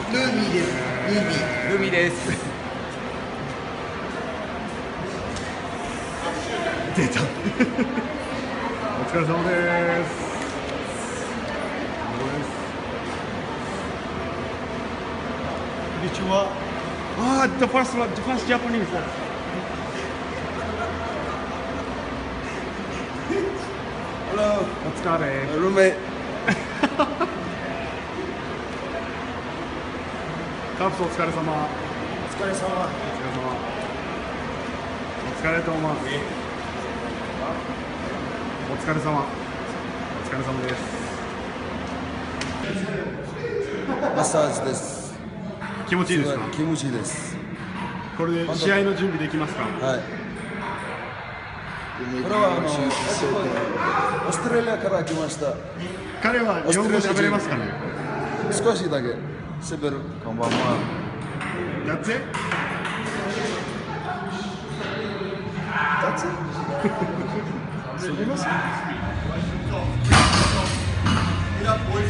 ルーミーです。ルーミー。 ルミです。 出た。お疲れ様です。 こんにちは。 the first Japanese. Hello. お疲れ。 Roommate. カープスお疲れ様。 お疲れ様。 お疲れ様。お疲れと思います。お疲れ様。お疲れ様です。 マッサージです。 気持ちいいですか？ 気持ちいいです。 これで試合の準備できますか？ はい。これはオーストラリアから来ました。 彼は日本語喋れますかね？ 少しだけ。セベル、こんばんは。 That's it? That's it? すみません。